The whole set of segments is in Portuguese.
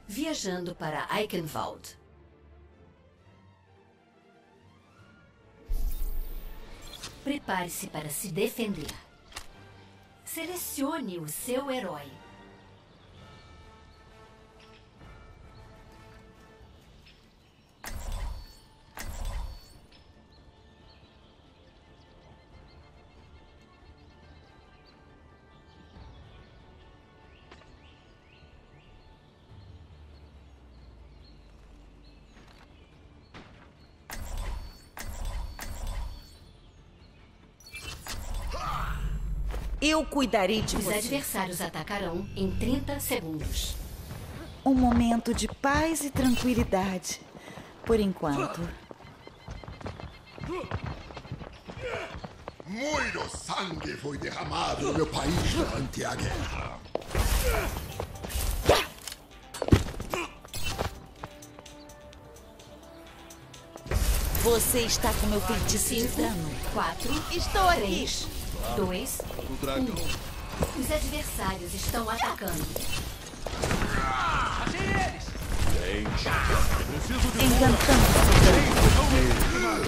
Viajando para Eichenwald. Prepare-se para se defender. Selecione o seu herói. Eu cuidarei de Os você. adversários atacarão em 30 segundos. Um momento de paz e tranquilidade. Por enquanto. Muito sangue foi derramado no meu país durante a guerra. Você está com meu feitiço de 5, dano. 4, Estou aqui. 3, 2, 1. Os adversários estão atacando. Encantando seu dano.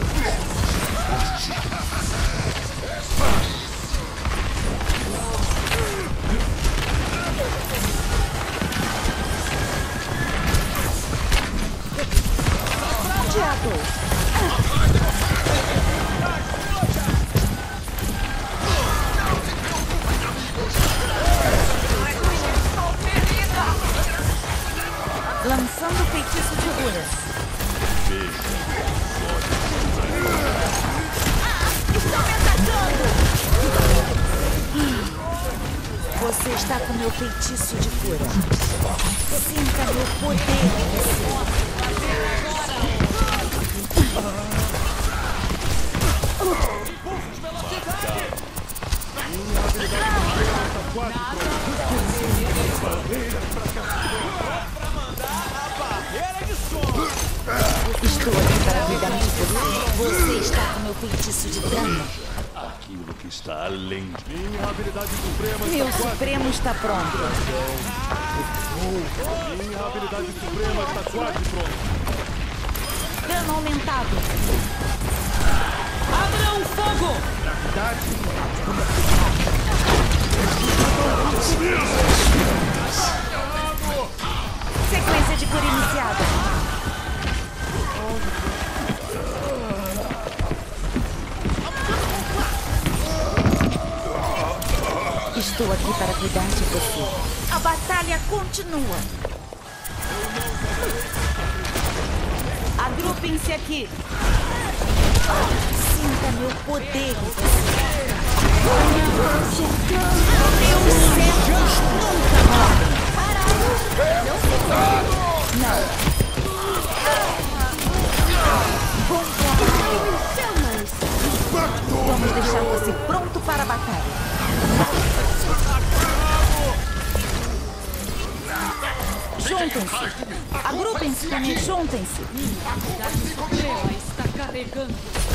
Diabo! Lançando o feitiço de Uras. Estão me atacando! Você está com meu feitiço de cura. Sinta meu poder em você. Estou aqui para cuidar de você. Você está com meu feitiço de dano. Aquilo que está além de mim. Minha habilidade suprema Meu está quase. Supremo está pronto. Minha habilidade suprema está quase pronta. Dano aumentado. Abram fogo! Sequência de cura iniciada. Estou aqui para cuidar de você. A batalha continua. Agrupem-se aqui. Sinta meu poder em você. Meus servos nunca morrem. Não. Bom trabalho. Vamos deixar você pronto para a batalha. Juntem-se. Agrupem-se também. Juntem-se. Suprema está carregando.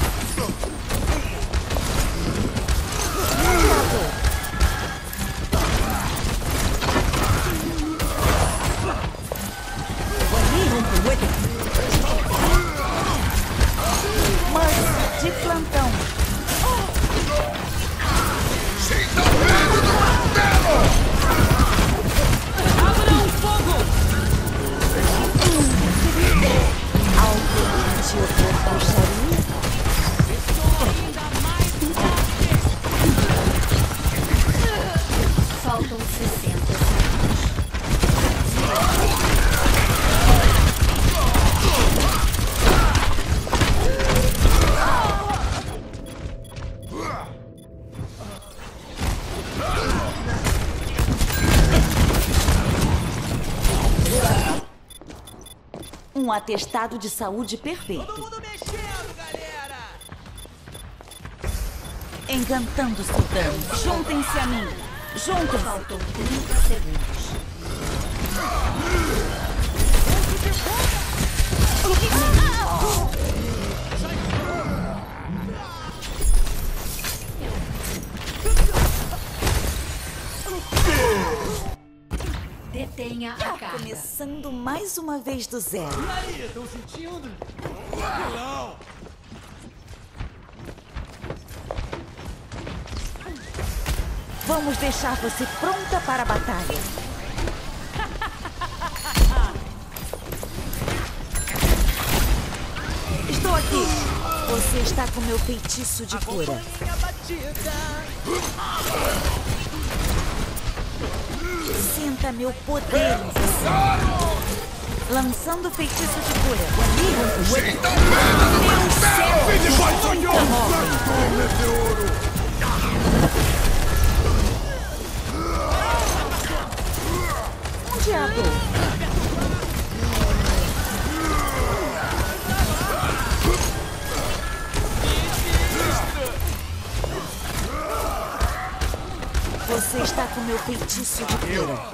Mas de plantão. Abram fogo! Algo de opor bruxaria? Estou ainda mais Faltam 60 segundos. Um atestado de saúde perfeito. Encantando seu dano. Juntem-se a mim. Juntem-se. Faltam 30 segundos. Detenha a carga. Começando Começando mais uma vez do zero. E aí, estão sentindo? Não! Vamos deixar você pronta para a batalha. Estou aqui. Você está com meu feitiço de cura. Sinta meu poder em você. Lançando feitiço de cura. Meu céu! Nunca morre. Um diabo. Você está com meu feitiço de cura.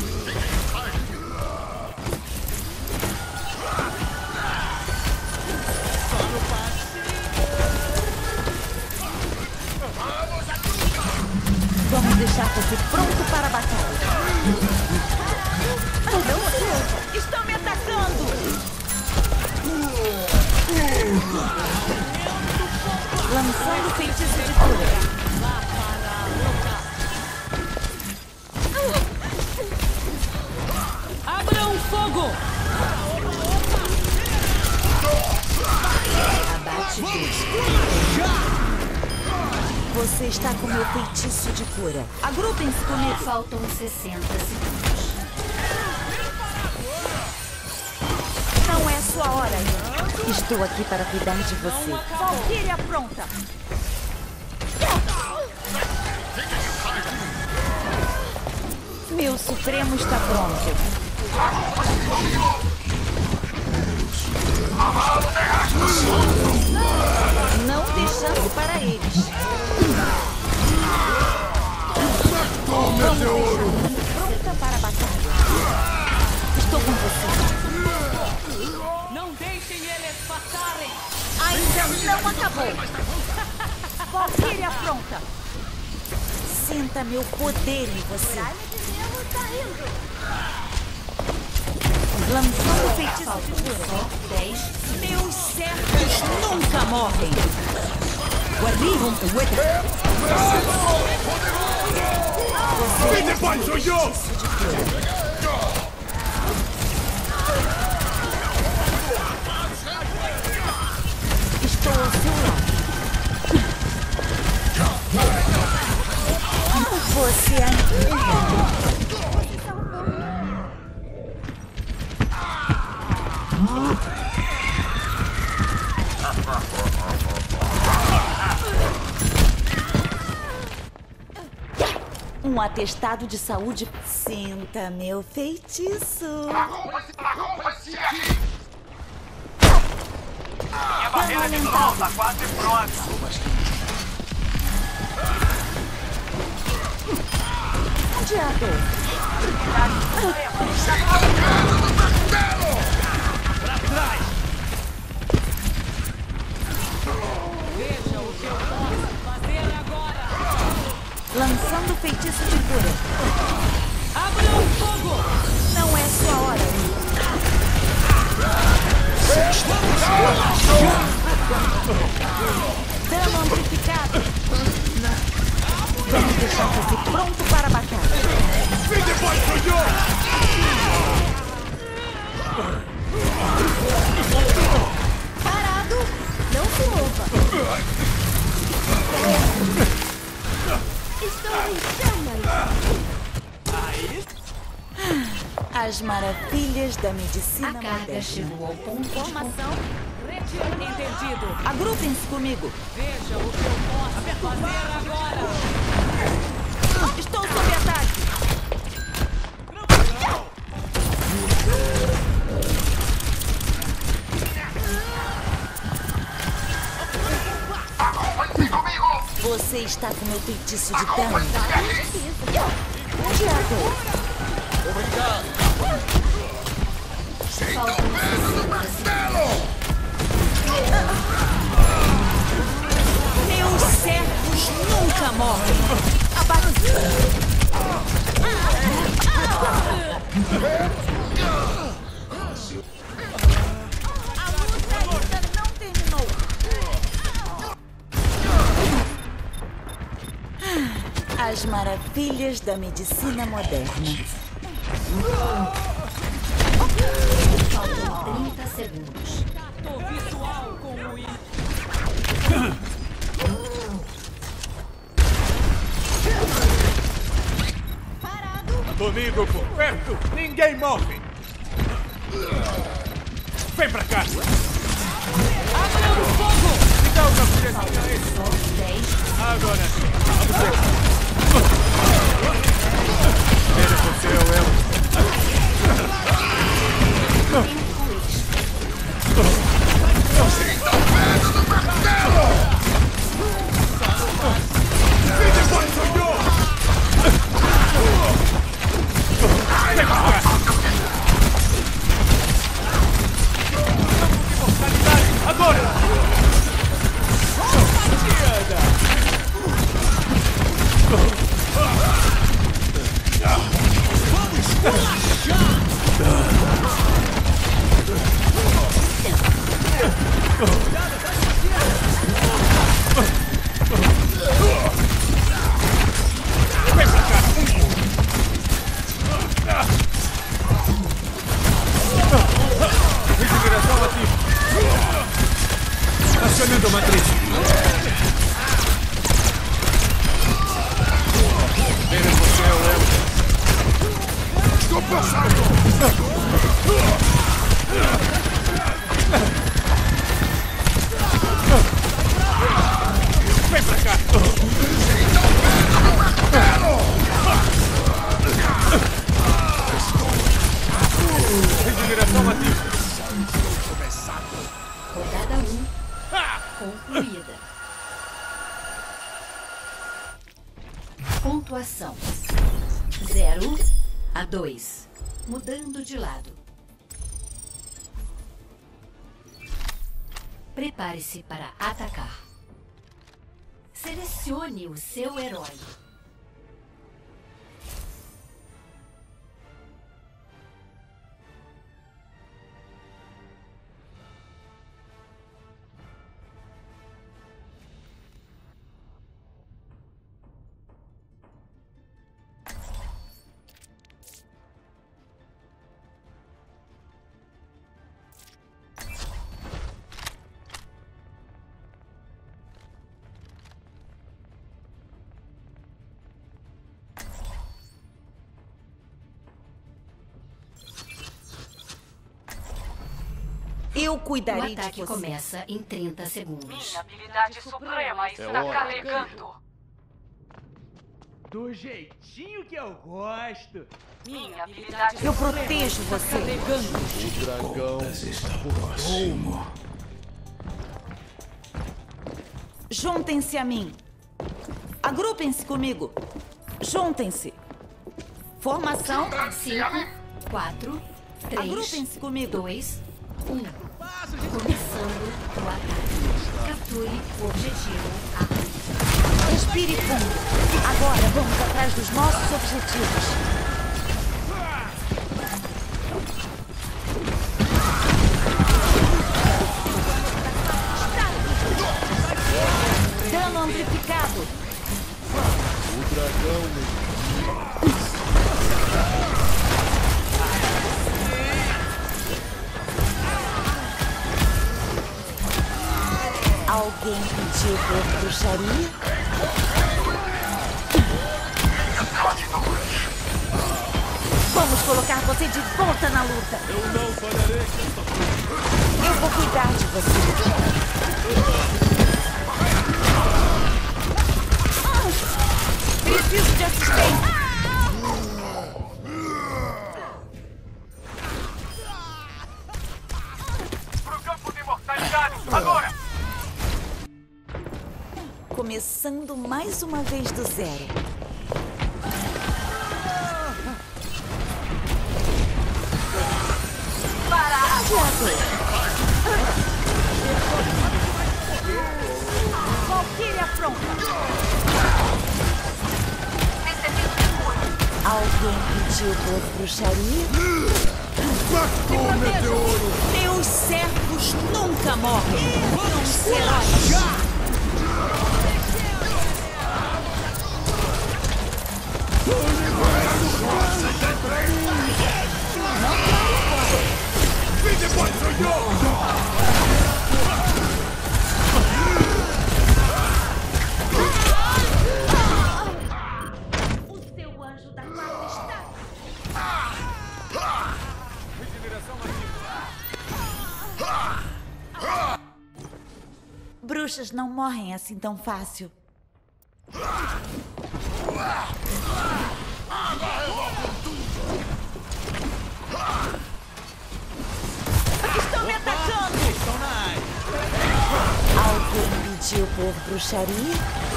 Vamos deixar você pronto para a batalha. Estão me atacando! Lançando feitiço de cura. Abram fogo! Abate 2. Você está com meu feitiço de cura. Agrupem-se comigo. Faltam 60 segundos. Não é sua hora. Estou aqui para cuidar de você. Valkyria pronta. Meu Supremo está pronto. Não deixando para eles. Vamos pronta para a batalha. Estou com você. Não deixem eles passarem! Ainda não acabou. Valkyria pronta. Sinta meu poder em você. Lançando feitiço de cura. 10. Meus servos nunca morrem. Guardião, Vem depois, sou eu! Estou ao seu lado. Você ainda. Um atestado de saúde. Sinta meu feitiço. Minha barreira de sol tá quase pronta. Um diabo. Pra trás! Veja o que eu posso fazer agora! Lançando feitiço de cura. Abram fogo! Não é sua hora. Dano amplificado. Vamos deixar você pronto para a batalha. Vem depois, sou eu! Parado. Não se mova. Estou em chamas. As maravilhas da medicina A carga moderna. chegou ao ponto de Formação. Retiro entendido! Agrupem-se comigo. Veja o que eu posso fazer agora! Estou sob ataque. Você está com meu feitiço de dano. Um diabo. faltam 60 segundos. Meus servos nunca morrem. Abate. As maravilhas da medicina moderna. Faltam 30 segundos. Tô visual com o I. Comigo por perto, ninguém morre. Vem pra cá. Abrindo fogo! Me dá uma colherzinha aí. Só 10. Agora sim. Vamos ver. Ele você é o eu. Tempo extra. Vem depois, senhor! Vem pra cá. Imortalidade, agora! Vem pra cá! Regeneração ativa! Acionando a matriz! Ele você é o eu! Estou passando! Vem pra cá! Regeneração ativa! Rodada 1. Concluída. Pontuação: 0 a 2. Mudando de lado. Prepare-se para atacar. Selecione o seu herói. Eu O cuidarei de ataque você. começa em 30 segundos. Minha habilidade suprema está carregando. Do jeitinho que eu gosto. Minha habilidade Eu protejo você. Carregando. O dragão está próximo. Juntem-se a mim. Agrupem-se comigo. Juntem-se. Formação. 5, 4, 3, Agrupem-se comigo. 2, 1. Começando o ataque. Capture o objetivo A. Respire fundo. Agora vamos atrás dos nossos objetivos. Dano amplificado. O dragão Alguém pediu por bruxaria? Vamos colocar você de volta na luta. Eu não falharei! Eu vou cuidar de você. Preciso de assistência. pro campo de imortalidade, agora! Começando mais uma vez do zero. Valkyria pronta. Alguém pediu por bruxaria? Impactou, meteoro! Meus servos nunca morrem. Será? O seu anjo da guarda está... Bruxas não morrem assim tão fácil. Estão me atacando! Estão na área. Alguém pediu por bruxaria?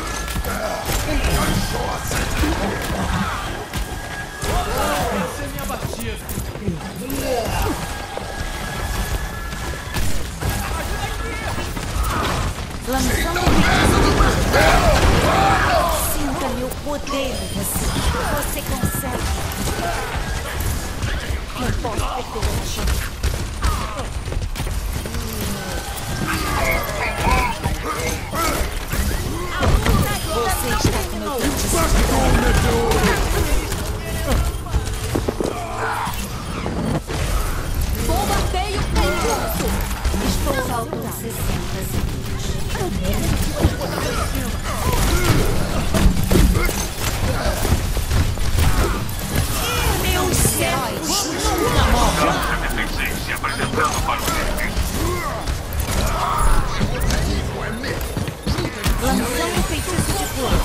Essa é minha batida. Lançando sinta meu poder em você. Você consegue. Não posso perder essa chance. Você está com meu feitiço. Bombardeio em curso. Estou faltando 60 segundos. Meus céus nunca morrem. Se apresentando para o serviço. Lançando feitiço de cura.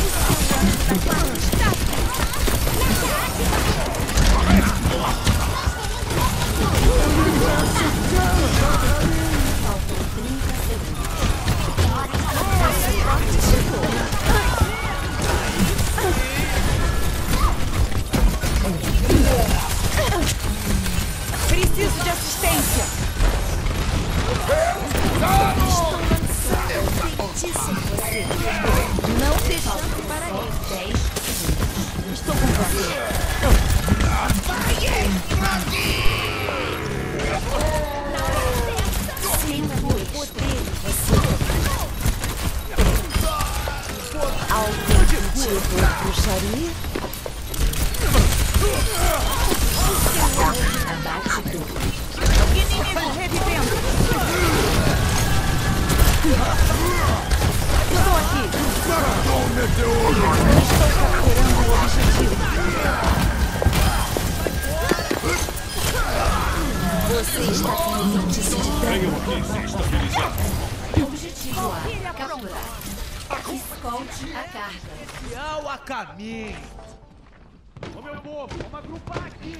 Preciso de assistência. Estou lançando feitiço em você. Não deixando para ele. 10 segundos. Estou com você. Sinta meu poder em você. Alguém pediu por bruxaria? Abate tudo. Inimigo revivendo. Estou aqui. Estou capturando o objetivo. Você está com um feitiço de dano. Objetivo A. Capturar. Escolte a carga. Fiel a caminho. Ô meu povo, vamos agrupar aqui.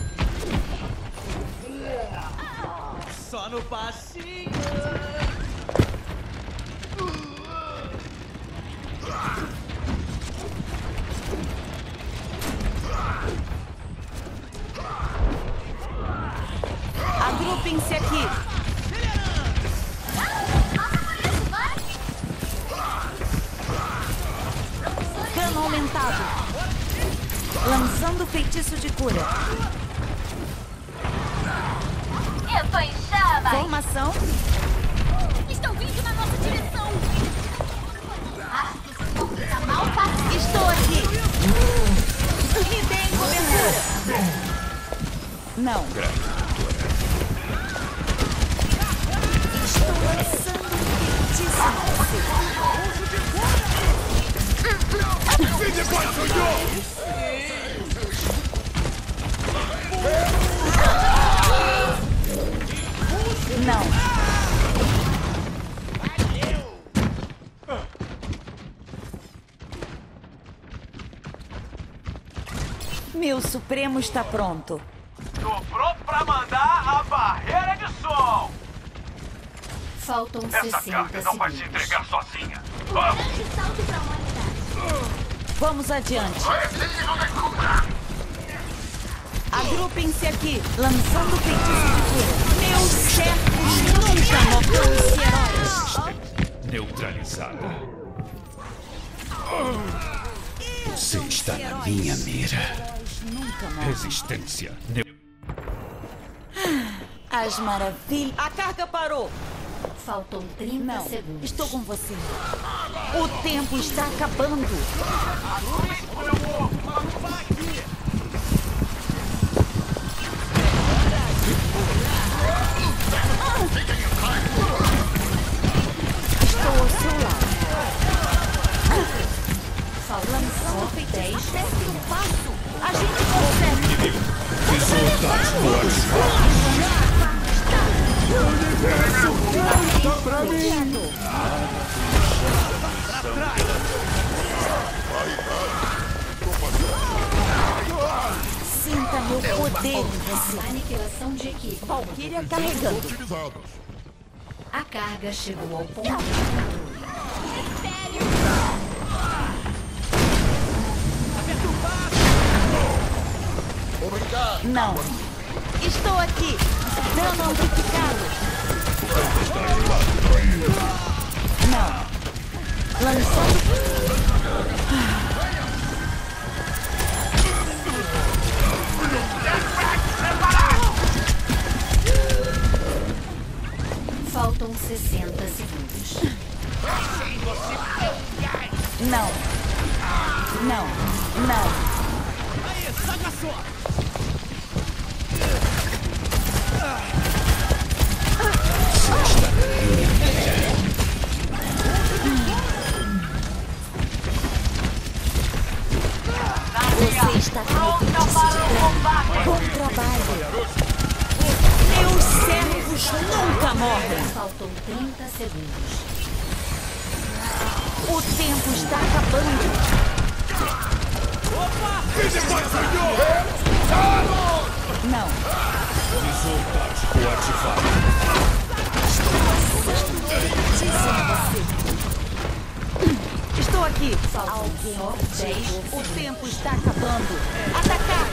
Só no passinho. Agrupem-se aqui. Dano aumentado. Lançando feitiço de cura. Eu tô em chamas! Formação. Estão vindo na nossa direção! Estou aqui. Me deem cobertura. Não. Estou lançando feitiço em você. Não. Meu Supremo está pronto. Tô pronto pra mandar a barreira de som. Faltam Essa 60 carga não vai se segundos. entregar sozinha. Vamos adiante. Preciso de cura. Agrupem-se aqui, lançando feitiço de cura. Meus servos nunca morrem heróis. Neutralizada. Você está na minha mira. Nunca morrem. Resistência. As maravilhas. A carga parou. Faltam 30 Não, segundos. estou com você. O tempo está acabando. bombardeado. Sinta meu poder em você. Aniquilação de equipe. Valkyria carregando. Utilizados. A carga chegou ao ponto de controle. Obrigado. Não. Estou aqui. Dano amplificado. Não. Lançando. Faltam 60 segundos. Não. Não. Não. Aí, saca só! Você está com feitiço de dano. Bom trabalho. Meus servos nunca morrem. Faltam 30 segundos. O tempo está acabando. E depois, senhor! Não. Visor tático ativado. Estou aqui. Alguém Alguém 10. O tempo está acabando. Atacar.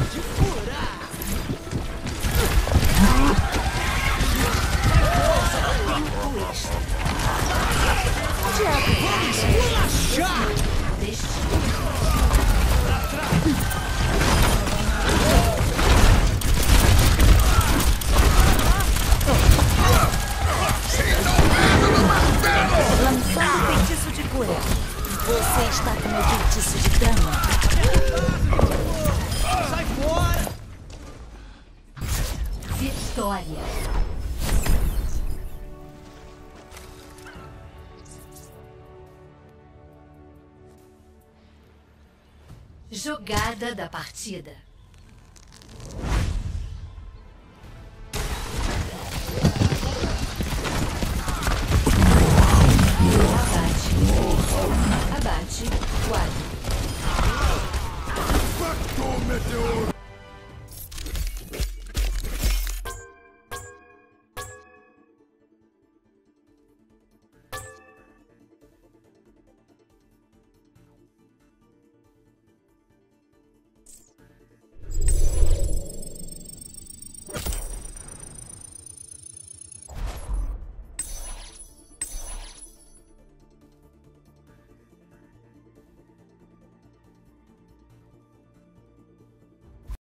Lançando feitiço de cura. Você está com meu feitiço de dano. Sai fora! Vitória. Jogada da partida. Abate. Quadro. Impacto meteoro.